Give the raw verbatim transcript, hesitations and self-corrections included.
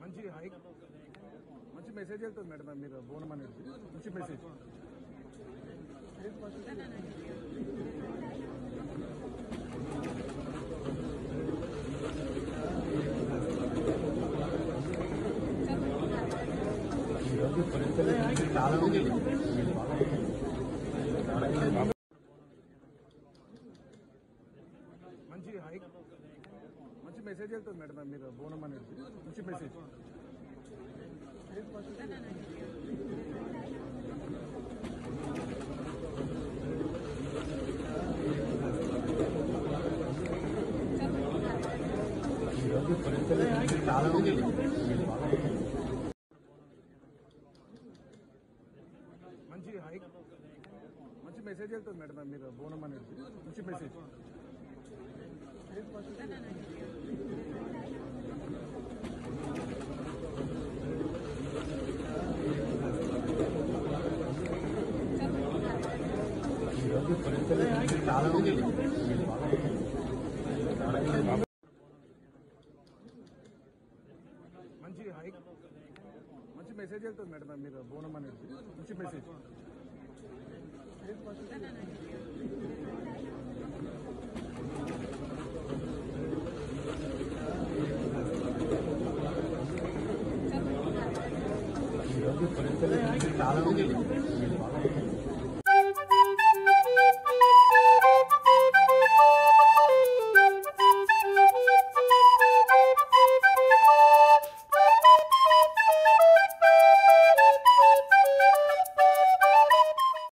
మంచి హై మంచి మెసేజ్ వెళ్తుంది మేడం. మీరు బోనం అనేది మంచి మెసేజ్. మంచి హై మంచి మెసేజ్ వెళ్తుంది మేడం. మీరు బోనం అనేది మంచి మెసేజ్. మంచి హై మంచి మెసేజ్ వెళ్తుంది మేడం. మీరు బోనం అనేది మంచి మెసేజ్. మంచి హై మంచి మెసేజ్ వెళ్తుంది మేడం. మీరు బోనం అనేది మంచి మెసేజ్. చాలా